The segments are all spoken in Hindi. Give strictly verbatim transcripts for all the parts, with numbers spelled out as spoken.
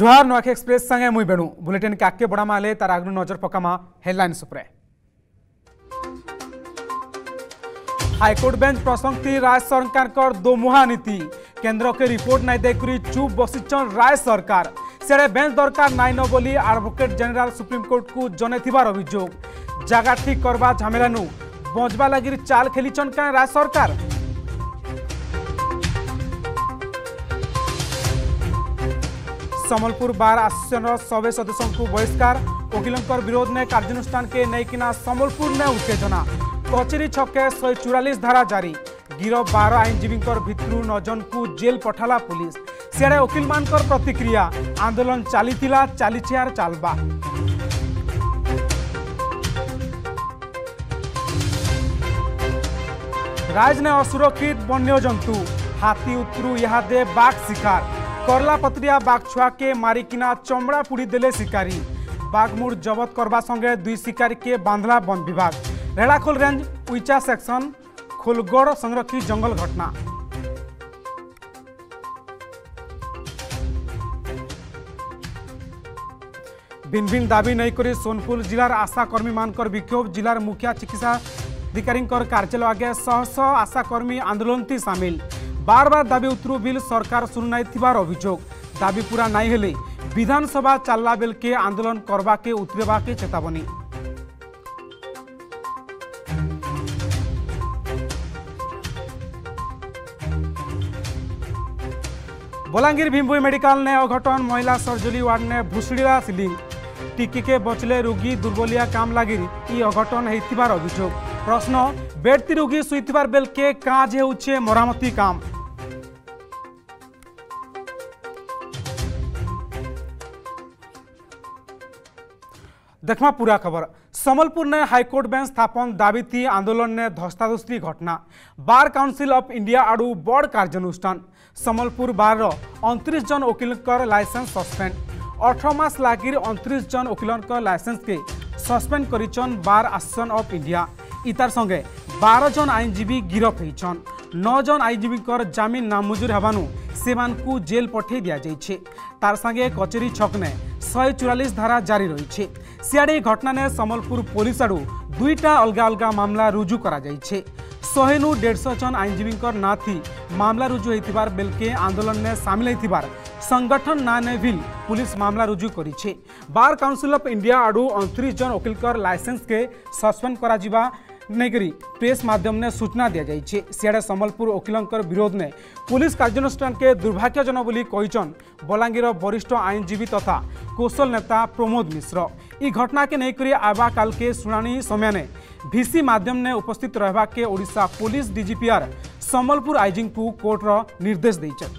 जोहार नुआखी एक्सप्रेस संगे मुई बेणु बुलेटिन के आगे बढ़ा माले तार आगु नजर पकामा हेडलाइंस उपरे। हाईकोर्ट बेंच प्रसंगति राय सरकार दोमुहा नीति केंद्र के रिपोर्ट नाई देखुरी चुप बसिचन राय सरकार सेड़े बेंच दरकार नाई न बोली एडवोकेट जनरल सुप्रीम कोर्ट को जने थिबार अभियोग जगह ठीक करवा झमेला नु बचवा लगी चाल खेलीचन का राय सरकार। समलपुर बार आसोसिएशन सभे सदस्यों को बहिष्कार वकिलों विरोध में कार्यानुष्ठान के नैकिना समलपुर में उत्तेजना कचेरी छके शहे चौरालीस धारा जारी गिरफ बारह आईनजीवी भितर नौ जन को जेल पठाला पुलिस सियाड़े वकिल मान प्रतिक्रिया आंदोलन चली चली चलबा। राज ने असुरक्षित वन्य जंतु हाथी उतरू इहादे बाघ शिकार करला पत्रिया बाघ छुआ के मारिकिना चमड़ा पुड़ी देले शिकारी बाघमुड़ जबत करबा संगे दुई शिकारी के बांधला वन विभाग रेड़ाखोल रेंज उइचा सेक्शन खोलगढ़ संरक्षित जंगल घटना। भिन्न भिन्न दाबी नहीं करी सोनपुर जिलार आशाकर्मी मानकर विक्षोभ जिलार मुखिया चिकित्सा अधिकारी कार्यालय आगे शह शह आशाकर्मी आंदोलन थी सामिल बार बार दाबी उतरू बिल सरकार शुरू नहीं थिबार अभियोग दाबी पूरा नहीं हेले विधानसभा चलला बेल के आंदोलन करवा के उतरेबा के चेतावनी। बलांगीर भीमभोई मेडिकल ने अघटन महिला सर्जरी वार्ड ने भुसड़ीला सिलिंग टिकी के बचले रोगी दुर्बलिया काम लगी अघटन होइथिबार अभियोग प्रश्न बेडती रोगी सुईथिबार बेल के काज हेउछे मरामती काम। देखमा पूरा खबर समलपुर ने हाईकोर्ट बेंच स्थापन दाबी थी आंदोलन ने धस्ताधस्ती घटना बार काउंसिल ऑफ इंडिया आड़ू बड़ कार्यानुष्ठान समलपुर बार उनतीस जन वकिल लाइसेंस सस्पेंड अठारह मास लगी उनतीस जन वकिलों लाइसेंस के सस्पेंड करिचन बार एसोसिएशन ऑफ इंडिया इतार संगे बारह जन आईनजीवी गिरफ होइछन नौ जन आईनजीवी जमीन नामंजूर हेबानु सेमानकु जेल पठे दिया जाइछे तार संगे कचेरी छक ने शहे चौरालीस धारा जारी रही सियाड़े घटना ने समलपुर पुलिस आड़ू दुईटा अलग अलग मामला रुजु करा जाइछे शहे नु डेढ़ जन आईनजीवी ना थी मामला रुजु होइथिबार बेलके आंदोलन में सामिल होइथिबार संगठन ना ने भी पुलिस मामला रुजु करिछे बार काउंसिल ऑफ इंडिया आड़ू उनतीस जन वकिल लाइसेंस के सस्पेंड करा जिबा नहीं प्रेस माध्यम ने सूचना दी जाइए सियाड़े समलपुर वकिलों विरोध में पुलिस कार्यानुष्ठान के दुर्भाग्यजनक बोली कहिचन बलांगीर वरिष्ठ आईनजीवी तथा कौशल नेता प्रमोद मिश्र ई घटना के नहीं करी आबा काल के सुनानी समय ने भिसी माध्यम ने उपस्थित रहबा के ओडिशा पुलिस डीजीपीआर समलपुर आईजी को कोर्ट निर्देश देइछन।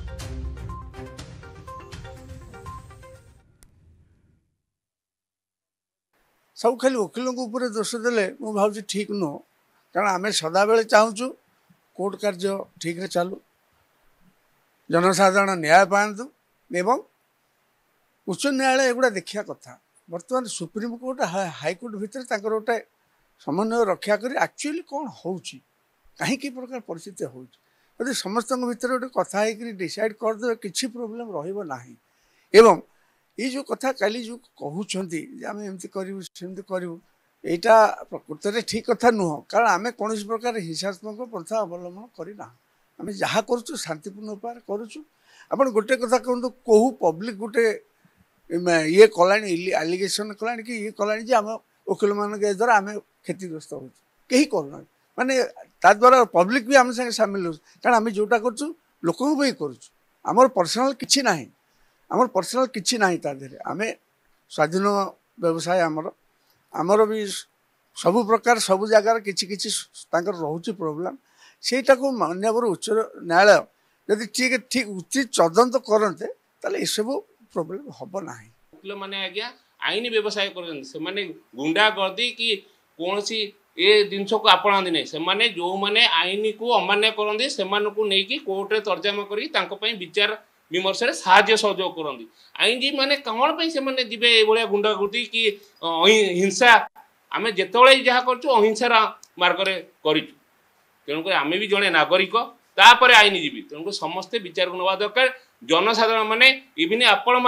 सब खाली वकिलों ऊपर दोष देले मु भाव ठीक नुह कारण आम सदा बेले चाहूँ कोर्ट कार्य ठीक रे चालू जनसाधारण न्याय पातु एवं उच्च न्यायालय एगुड़ा देखा कथा बर्तमान सुप्रीम कोर्ट हाईकोर्ट भितर गोटे समन्वय रक्षा कर एक्चुअली कौन हो कहीं प्रकार परिस्थिति हो समस्त भर गोटे कथा डिसाइड करदे किसी प्रोब्लेम रहा एवं ये जो कथा काली जो कहते आम एमती करूँ सेमती करूँ यहाँ प्रकृत में ठीक कथा नुह कारण आम कौन प्रकार हिंसात्मक प्रथा अवलम्बन करना आम जहाँ करूँ शांतिपूर्ण उपाय करूँ आप गोटे कथा कहतु कहू पब्लिक गोटे ये कला आलिगेसन कला कि ये कला आम वकिल मान द्वारा आम क्षतिग्रस्त हो कहीं करूना माने ता द्वारा पब्लिक भी आम संगे सामिल हो कारण आम जोटा करूँ लोक करूँ पर्सनाल किसी ना आमर पर्सनाल किसी ना ताधे आम स्वाधीन व्यवसाय आमर आमर भी सबु प्रकार सबु जगार किसी किसी रोचे प्रोब्लेम सेटा को मान्यवर उच्च न्यायालय जदि ठीक ठीक उचित तदंत करते ताले ये सब प्रोब्लेम हम ना वकिल मैंने आज्ञा आईन व्यवसाय कर गुंडा गर्दी कि कौन सी ये जिन को आपणाती नहीं से जो मैंने आईन को अमान्य करते से कोर्टे तर्जमा कर विचार विमर्श साहाय्य सहयोग करती आईनजी मैंने कौन से जी ये गुंडागुर्दी कि हिंसा आम जिते जहाँ कर मार्ग तेणुक आम भी जड़े नागरिक तापर आईनजीवी तेणुक समस्ते विचार को नवा दरकार जनसाधारण मैंने इवन आपण मैंने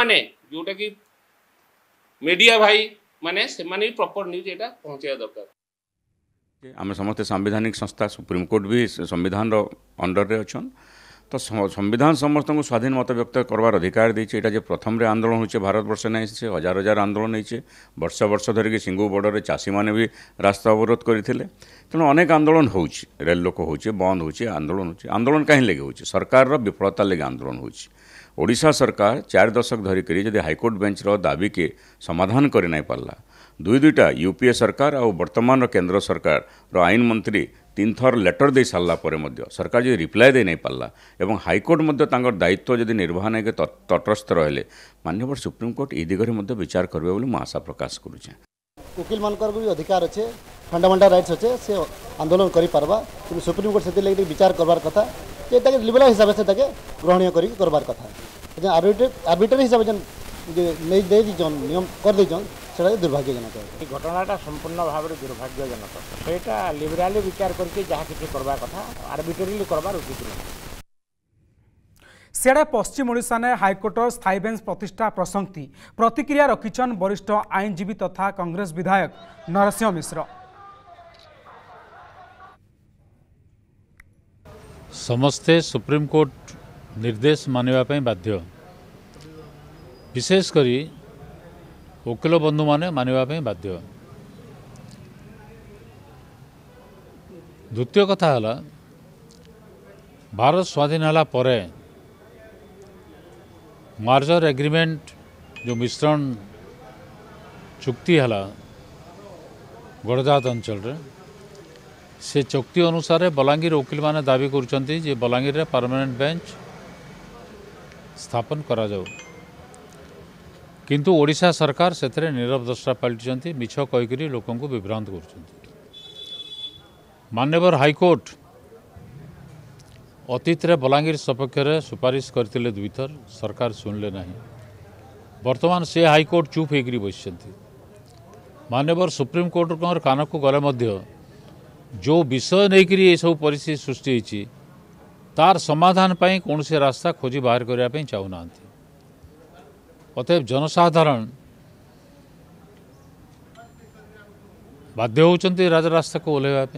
जोटा कि मीडिया भाई माने से माने प्रॉपर न्यूज एटा पहुंचाया दरकार। आम समस्त संवैधानिक संस्था सुप्रीमकोर्ट भी संविधान अंडर रे अच्छन तो संविधान समस्त को स्वाधीन मत व्यक्त करवार अधिकार देछे। एटा जे प्रथम रे आंदोलन होचे भारत वर्ष नहीं से हजार हजार आंदोलन होइछे वर्ष वर्ष धरिक सिंगु बॉर्डर चाषी मैंने भी रास्ता अवरोध करते तेणु अनेक आंदोलन होची रेल लोक होचे बंद होचे आंदोलन होचे आंदोलन कहीं लगे होचे सरकार रो विफलता लगे आंदोलन होची। ओडिशा सरकार चार दशक धरिक जदि हाईकोर्ट बेंच रो दाबी के समाधान कर नहीं पारला दुई दुईटा यूपीए सरकार और वर्तमान केंद्र सरकार रो आईन मंत्री तीन थर लेटर दे सारा पर सरकार जो रिप्लाय दे नहीं पारला एवं हाईकोर्ट मध्य तांकर दायित्व जदि निर्वाह नहीं तटस्थ रहे माननीय सुप्रीमकोर्ट ए दिगरे मध्य विचार करेंगे बोली मुझे आशा प्रकाश करुचे। वकिल मानकर भी अधिकार अच्छे फंडामेंटल राइट्स अच्छे से आंदोलन करि पारबा कि सुप्रीमकोर्ट से लगे विचार करबार कथा जे ताके लिबरल हिसाब से ताके ग्रहणीय करी करबार कथा आर्बिट्रेरी आर्बिट्रेरी हिसाब से नहीं दे दीजन नियम कर दीजन सेटा दुर्भाग्यजनक है। घटनाटा संपूर्ण भाव में दुर्भाग्यजनक सेटा लिबराली विचार करके जहाँ किसी करबा कथा आर्बिट्रेरी करबार उचित नहीं। सियाड़े पश्चिम ओडिशा ने हाईकोर्टर स्थायी बेंच प्रतिष्ठा प्रसंगति प्रतिक्रिया रखिछन वरिष्ठ आईनजीवी तथा कांग्रेस विधायक नरसिंह मिश्र। समस्ते सुप्रीमकोर्ट निर्देश मानिबा पई बाध्य विशेषकर वकिल बंधु माने मानिबा पई बाध्य। द्वितीय कथा हला भारत स्वाधीन हला परे मार्जर एग्रीमेंट जो मिश्रण चुक्ति हला गड़जात अंचल रे से चुक्ति अनुसार बलांगीर वकिल माने दाबी करुचंती जे बलांगीर रे परमानेंट बेंच स्थापन करा जाऊ किंतु ओडिशा सरकार सेथरे नीरव दृष्टा पलटिचंती मिछ कहीकरी लोकन को विभ्रांत करुचंती। माननीय हाईकोर्ट अतीत रे बलांगीर सपक्ष रे सुपारिश करथिले दुईथर सरकार सुनले नहीं वर्तमान से हाईकोर्ट चुप होकर बसिचंती। माननीय सुप्रीम कोर्ट कान को गले मध्य जो विषय नहीं करी ये सब परिस्थिति सृष्टि होती तार समाधान पाई कौन से रास्ता खोजी बाहर करने चाहूना। अतएव जनसाधारण बाध्य होचंती राजरास्ता को ओह्लैवा।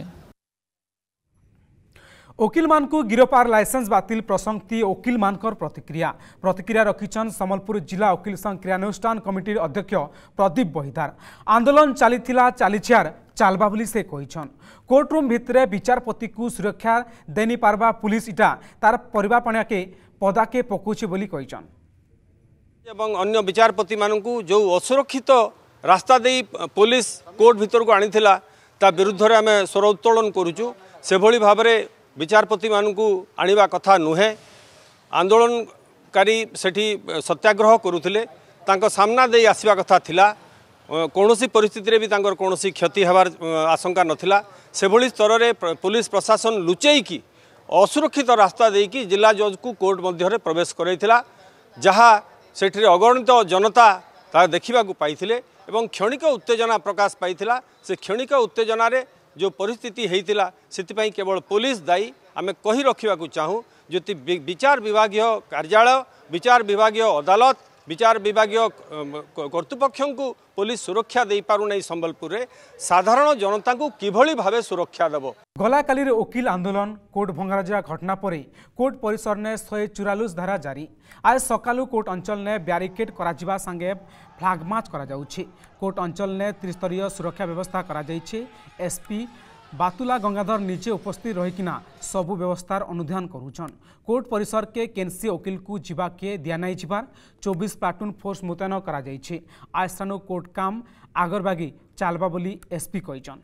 वकिल मान को गिरफ्तार लाइसेंस बातिल प्रसंगति वकिल मानकर प्रतिक्रिया प्रतिक्रिया रखिछन संबलपुर जिला वकिल संघ क्रियानुष्ठान कमिटी अध्यक्ष प्रदीप बहिदार। आंदोलन चलीथिला चलीछियार चालबा बोली से कहिछन कोर्टरूम भितरे विचारपति को सुरक्षा देनी पारबा पुलिस इटा तार परिबा पणिया के पदाके पकोछि बोली कहिछन एवं अन्य विचारपति मानकू जो असुरक्षित रास्ता दे पुलिस कोर्ट भीतर को आनीथिला ता विरुद्ध रे आमे स्वर उत्तोलन करूछु से भली भाबरे विचारपति मानकू आनिबा कथा नुहे। आंदोलनकारी सेठी सत्याग्रह करुथिले तांको सामना दे आसीबा कथा थिला कौनसी परिस्थिति रे भी तांकर कौनसी क्षति हबार आशंका नथिला से भली स्तर रे पुलिस प्रशासन लुचेई की असुरक्षित रास्ता दे की जिला जज को कोर्ट मध्य रे प्रवेश करैथिला जहा सेठी अगणित जनता ता देखिबा को पाइथिले एवं क्षणिक उत्तेजना प्रकाश पाइथिला से क्षणिक उत्तेजना रे जो परिस्थिति होता से केवल पुलिस दायी आमे कही रखा चाहूँ जो विचार विभागीय कार्यालय विचार विभागीय अदालत विचार विभागीय कर्तृपक्ष को पुलिस सुरक्षा दे पारु नहीं संबलपुर रे साधारण जनता को किभली भावे सुरक्षा देव। गला काली रे वकिल आंदोलन कोर्ट भंगाराजा घटना पर कोर्ट परिसर ने शहे चौरालीस धारा जारी आज सकालू कोर्ट अंचल ने ब्यारिकेड करा संगे फ्लाग मार्च करा जाउछि। कोर्ट अंचल ने त्रिस्तरीय सुरक्षा व्यवस्था करा जाइछि। एसपी बातुला गंगाधर नीचे उपस्थित रहीकिना सबु व्यवस्थार अनुध्यान करुछन। कोर्ट परिसर के केनसी वकिल को जीवा के दिया नहीं जीवार चौबीस प्लाटून फोर्स मुतयन करा जाइछि। आज स्थानु कोर्ट काम आगरबागी चालबा बोली एसपी कहिछन।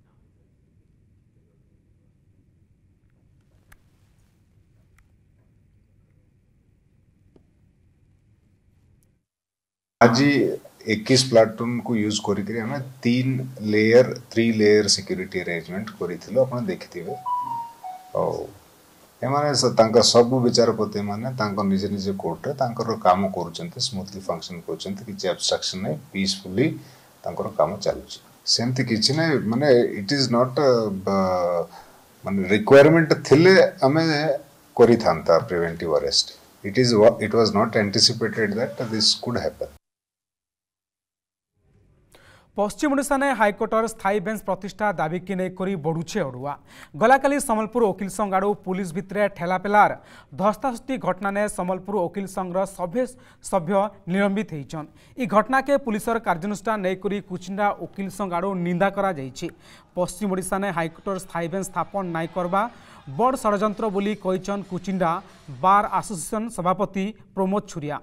आज इक्कीस प्लाटून को यूज करी हमें तीन layer three layer security arrangement करिथिलो आपण देखिथिबे और एमाने सब विचारपति माने तांको निजे निजे कोर्ट रे तांकर काम करूचंते स्मूथली फंक्शन करूचंते कि ऑब्स्ट्रक्शन नहीं पीसफुली तांकर काम चालुची सेमति किछि नै माने इट इज नॉट माने रिक्वायरमेंट थिले हमें करि थांता preventive arrest it is it was not anticipated that this could happen. पश्चिम ओडिशा ने हाइकोर्टर स्थायी बेंच प्रतिष्ठा दाबी की नहीं बढ़ुचे अड़ुआ गलाकाली सम्बलपुर वकिल संघ आड़ पुलिस भितर ठेलापेलार धस्ताधस्ती घटना ने सम्बलपुर वकिल संघर सभ्य सभ्य निलंबित होइछन। ई घटना के पुलिसर कार्यानुष्ठान नहीं कुचिंडा वकिल संघ आड़ निंदा करा जाइछि। पश्चिम ओडिशा ने हाइकोर्टर स्थायी बेंच स्थापन नाई करबा बड़ षड़यंत्र बोली कहिछन कुचिंडा बार एसोसिएशन सभापति प्रमोद छुरिया।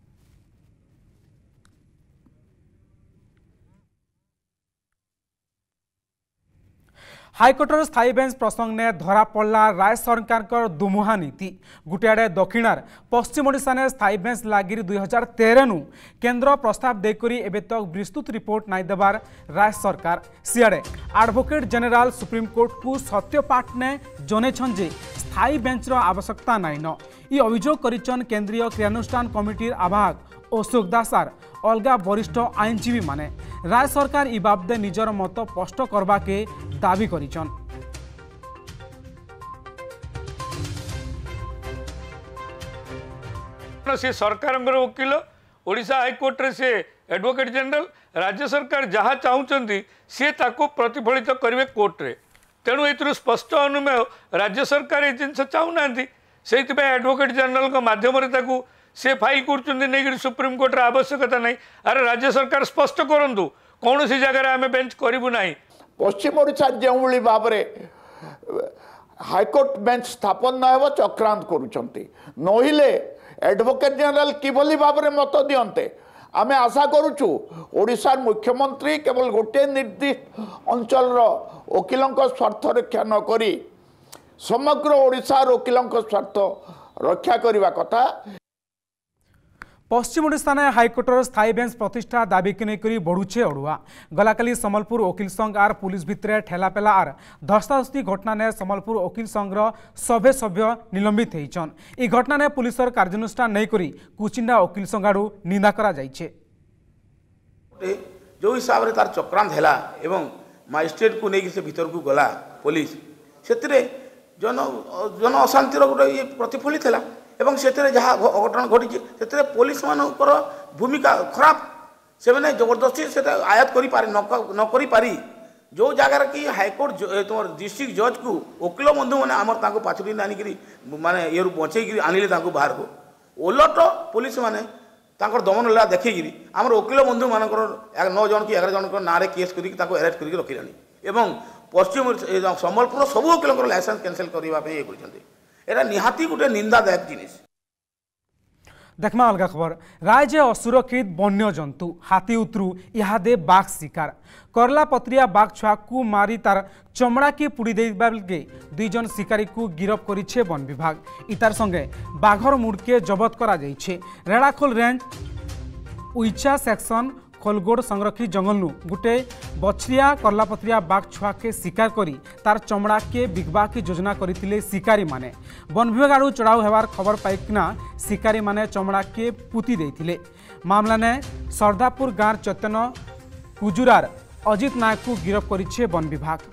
हाइकोर्टर स्थायी बेंच प्रसंग ने धरा पड़ला राय सरकार दुमुहा नीति गोटे आड़े दक्षिणार पश्चिम ओडिशा ने स्थायी बेंच लगी दुई हजार तेरह नु केन्द्र प्रस्ताव देकरी एबे तक विस्तृत रिपोर्ट नाई देवार राय सरकार सियाड़े एडवोकेट जनरल सुप्रीम कोर्ट को सत्यपाठ ने जनेछन जे स्थायी बेंचर आवश्यकता नाई न। ई अभियोग करिछन केंद्रीय क्रियानुष्ठान कमिटीर आवाहक अशोक दासार अलगा वरिष्ठ आईनजीवी माने। राय सरकार ई बाबदे निजर मत स्पष्ट करबा के दाबी करिछन। से सरकार वकिल ओडिशा हाईकोर्ट रे से एडवोकेट जनरल राज्य सरकार जहाँ चाहूँगी सी ताको प्रतिफलित करेंगे कोर्ट रे। तेणु ए स्पष्ट अनुमेय राज्य सरकार ये जिन चाहूना से एडवोकेट जनरल का माध्यम से फाइल कर सुप्रीम कोर्ट रे आवश्यकता नहीं। अरे राज्य सरकार स्पष्ट करूँ कौन सी जगह आम बेंच करूँ ना। पश्चिम ओडिशा जो भाव हाईकोर्ट बेंच स्थापन न हो चक्रांत करुँच नहिले एडवोकेट जनरल किभली भाव में मत दियंते आमे आशा करुचु। ओडिशा मुख्यमंत्री केवल गोटे निर्दिष्ट अंचल वकिलों स्वार्थ रक्षा न करी समग्र ओडिशा वकिलों स्वार्थ रक्षा करने कथा। पश्चिम ओडिशा ने हाइकोर्टर स्थायी बेंच प्रतिष्ठा दाबी की नहीं बढ़ुचे अड़ुआ गलाकाली सम्बलपुर वकिल संघ आर पुलिस भितर ठेलापेला आर धस्ताधस्ती घटना ने सम्बलपुर वकिल संघर सभ्य सभ्य निलंबित होइछन। ई घटना ने पुलिसर कार्यानुष्ठान नहीं करी कुचिंडा वकिल संघ आड़ निंदा करा जाइछे। जो हिसाब से तार चक्रांत हैला एवं मजिस्ट्रेट को नहीं से भीतर को गला पुलिस से जन जन अशांतिर गोटे ये प्रतिफलित है एवं से जहाँ अघटन घटी से पुलिस मानकर भूमिका खराब से मैंने जबरदस्ती से आयात करी पारी न करी पारी जो जगार कि हाईकोर्ट तुम डिस्ट्रिक्ट जज को वकिल बंधु मैंने आमर पाचुरी आनिक माने ये बचेक आनिले बाहर को ओलट पुलिस मैंने दमन लीला देखिकी आम वकिल बंधु मानक नौ जन कि एगार जन ना केस करके एरेस्ट करके रखिलानी एवं पश्चिम सम्बलपुर सब वकिलों लाइसेंस कैंसल करने ये कर निहाती गोटे निंदादायक जिनिस। देखमा अलग खबर राज्य असुरक्षित वन्य जंतु हाथी उतरू इहादे बाघ शिकार करला पत्रिया बाघ छुआ को मारी तार चमड़ा के पुड़ी देबा बेलके दुई जन शिकारी को गिरफ करिछे वन विभाग। इतार संगे बाघर मुड़ के जबत करा जाइछे। रेड़ाखोल रेंज उइचा सेक्शन खोलगोड़ संरक्षित जंगल नु गुटे बछरिया करलापत्रिया बाघ छुआ के शिकार करी तार चमड़ा के बिकबा की योजना करथिले शिकारी माने। वन विभाग आड़ू चढ़ाऊ हेबार खबर पाइकिना शिकारी माने चमड़ा के पुती देथिले। मामला ने सरदापुर गाँव चैतन्य कुजुरार अजित नायक को गिरफ करिछे वन विभाग।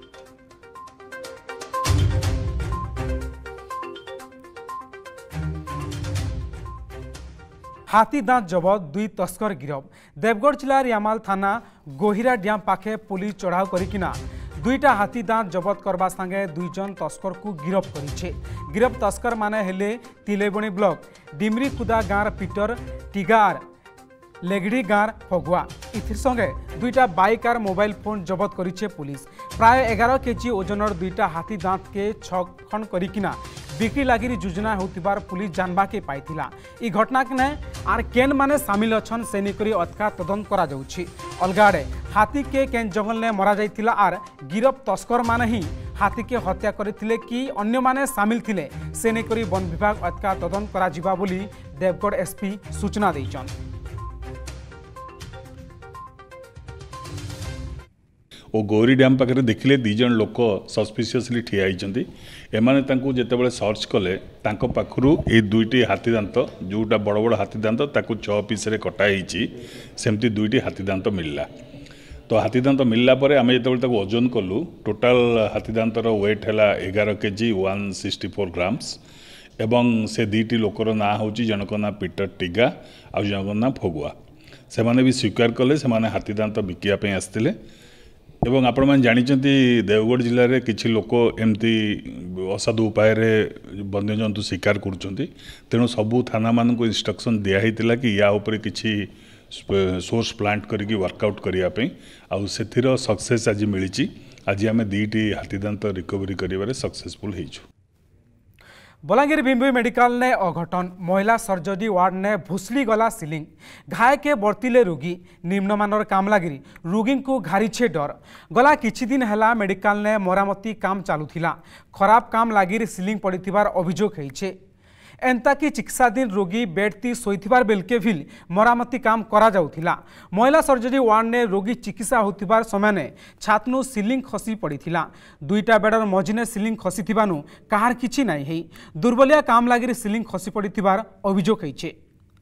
हाथी दांत जबत दुई तस्कर गिरफ देवगढ़ जिला यामाल थाना गोहिरा डैम पाखे पुलिस चढ़ाऊ करिकिना दुईटा हाथी दांत जबत करबा संगे दुई जन तस्कर को गिरफ करिछे। गिरफ तस्कर माने हेले तिलेबणी ब्लॉक डिमरी खुदा गाँव पीटर टिगार लेगड़ी गाँव फगुआ। इथिर संगे दुईटा बाइक आर मोबाइल फोन जबत करिछे पुलिस। प्राय एगार केजी ओजनर दुईटा हाथी दांत के छ खंड करिकिना बिक्री लगी योजना होतिबार पुलिस जानवा के पाइथिला। ई घटना के ने आर केन माने शामिल अछन से निकरी अतका तदंत करा जाउछि। अलगाड़े हाथी के केन जंगल ने मरा जाइथिला आर गिरफ तस्कर माने ही हाथी के हत्या करथिले कि अन्य माने शामिल थिले से निकरी वन विभाग अतका तदंत करा जिबा बोली देवगढ़ एसपी सूचना दैछन। ओ गौरी डैम पाखे देखिले दीज लोक सस्पिशियसली ठिया होती एमाने तांको जेतेबेले सर्च कले तांको पाखरु ए दुईटी हाथी दांत जोटा बड़ बड़ हाथी दांत ताकू छह पीस रे कटा होईची सेमती दुईटी हाथी दांत मिलला। तो हाथी दांत मिलला परे आमे जेतेबेले ताकू ओजन कलु टोटाल हाथी दांतर वेट हैला एगार KG one sixty four grams एवं से दुईटी लोकर ना हूँ जनक ना पीटर टिगा आ जनक ना फगुआ से माने भी स्वीकार कले से माने हाथी दांत बिकापी आसते एवं आपण मैंने जानते देवगढ़ जिले में किसी लोक एमती असाधु उपाय वन्यजंतु शिकार करुँच सबू थाना मान इंस्ट्रक्शन दिखाई कि या उपरे किसी सोर्स प्लांट करके वर्कआउट करने आर सक्सेस आज मिली आज आम दुईटी हाथीदांत रिकवरी कर सक्सेसफुल हो। बलांगीर भिम्बी मेडिकल ने अघटन महिला सर्जरी वार्ड ने भुसली गला सिलिंग घाय के बर्तिले रोगी निम्नमानर काम लगी रोगी को घारीछे डर गला किछि दिन हैला मेडिकल ने मरामती काम चालुथिला खराब काम लगी सिलिंग पड़िथिबार अभियोग होइछे एंता कि चिकित्साधीन रोगी बेडती शोइथिबार बेलके भी मरामती काम करा जाउथिला महिला सर्जरी वार्ड ने रोगी चिकित्सा होतिबार समय ने छातनु सिलिंग खसी पड़िथिला दुईटा बेडर मझिने सिलिंग खसी थिबानु काहार किछि नाही हेई दुर्बलिया काम लागिर सिलिंग खसी पड़िथिबार अभियोग होइछे।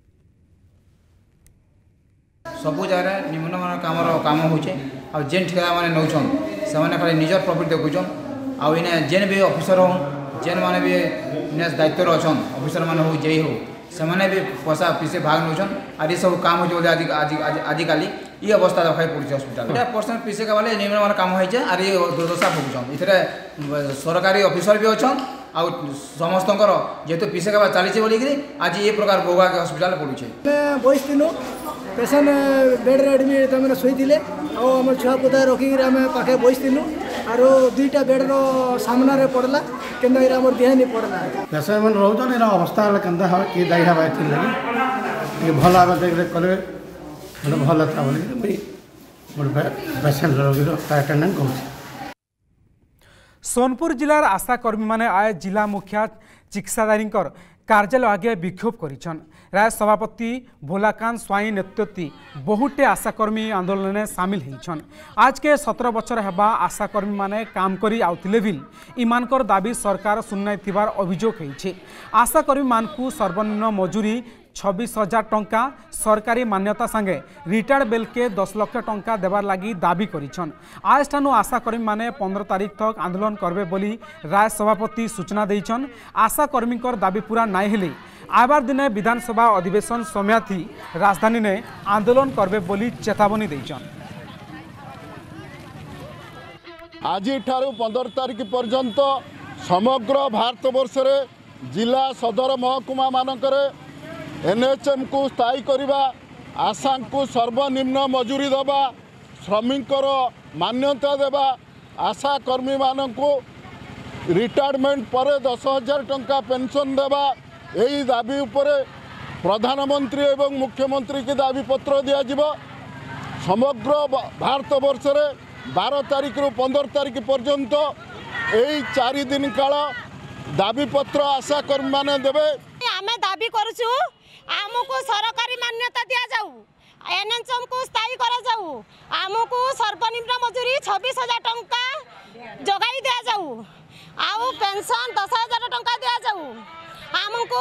सबु जगह निम्नमान काम काम होचे आ जेन ठेका माने नौछन से माने खाली निजर प्रॉफिट देखुछन आ इने जेन भी ऑफिसर हो जेन माने भी दायित्व अच्छन ऑफिसर मान हो जे हो से माने भी पैसा पीछे भाग नौछन आर ये सब काम हो आज आजिकल ये अवस्था देखा पड़े हस्पिटाल परसेंट पीछे का वाले निम्न काम हो आर ये दुर्दशा भोगुन इधर सरकारी ऑफिसर भी अच्छन आ समस्त जेहेतु पीछे का चली बोलिकी आज ये प्रकार भोगा के हस्पिटाल पड़े बसलु पेसेंट बेड्रे एडमिट तमें शोते आम छुआ पुता रखिक पाखे बसलु आर दुईटा बेड्र सामना पड़ला के देह नहीं पड़ला पेसेंट मैंने रोचन अवस्था के किए दायी हवा भल भाव देख कले भल था बोली पेसेंट रोगी अटेंडेंट कहूँ। सोनपुर जिलार आशाकर्मी माने आय जिला मुखिया चिकित्सादारी कार्यालय आगे विक्षोभ करिछन राय सभापति भोलाकांत स्वाई नेतृत्व बहुटे आशाकर्मी आंदोलन में सामिल होइछन आज के सत्रह बछर हेबा आशाकर्मी माने काम करी आउथिले भी इमानकर दाबी सरकार सुननाई थिबार अभियोग होइछे आशाकर्मी मानकू सर्वनिम्न मजूरी छब्बीस हजार टंका सरकारी मान्यता संगे रिटायर्ड बेल के दस लाख टंका देवार लगी दाबी करिछन आज ठानु आशाकर्मी माने पंद्रह तारीख तक आंदोलन करबे बोली राय सभापति सूचना देइछन आशाकर्मी दाबी पूरा नाई हेले आबार दिने विधानसभा अधिवेशन समय थी राजधानी ने आंदोलन करबे बोली चेतावनी देइछन। आज ठारू पंद्रह तारीख पर्यंत समग्र भारत वर्ष रे जिला सदर महकुमा मानकरे एनएचएम को स्थायी करवा आशा को सर्वनिम्न मजूरी देवा श्रमिकर मान्यता देवा आशा कर्मी मानक रिटायरमेंट पर दस हजार टंका पेंशन देवा यही दाबी उपरे प्रधानमंत्री एवं मुख्यमंत्री की दाबी पत्र दिज्व समग्र भारत वर्ष रे बारह तारीख रु पंद्रह तारीख पर्यंत यही चार दिन काल दाबी पत्र आशा कर्मी माने देवे आमे दाबी करूछु आमको सरकारी मान्यता दिया जाऊ एनएचएम को स्थायी करा जाऊ आमको सर्वनिम्न मजूरी छब्बीस हजार टंका जगाई दिया जाऊ आउ पेंशन दस हजार टंका दिया जाऊ आमको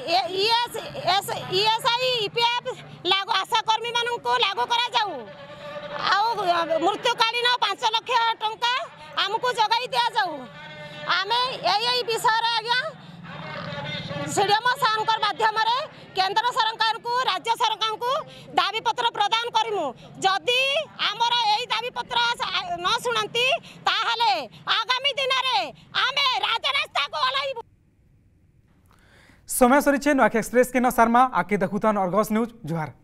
ईएसआई ईपीएफ लागू आशा कर्मी मानू लागू करा जाऊ आउ मृत्युकालीन पांच लाख टंका आमको जगाई दिया जाऊ आमे यही विषय आज्ञा सीडीएम सार माध्यम केंद्र सरकार को राज्य सरकार को दाबी पत्र प्रदान करूँ जदि आमर यही दाबी पत्र न शुणती ताहले आगामी दिन में आमे राजरास्ता को ओह्लैबु। समय सरी नुआखी एक्सप्रेस के न शर्मा आके देखुतान अर्गस न्यूज जुहार।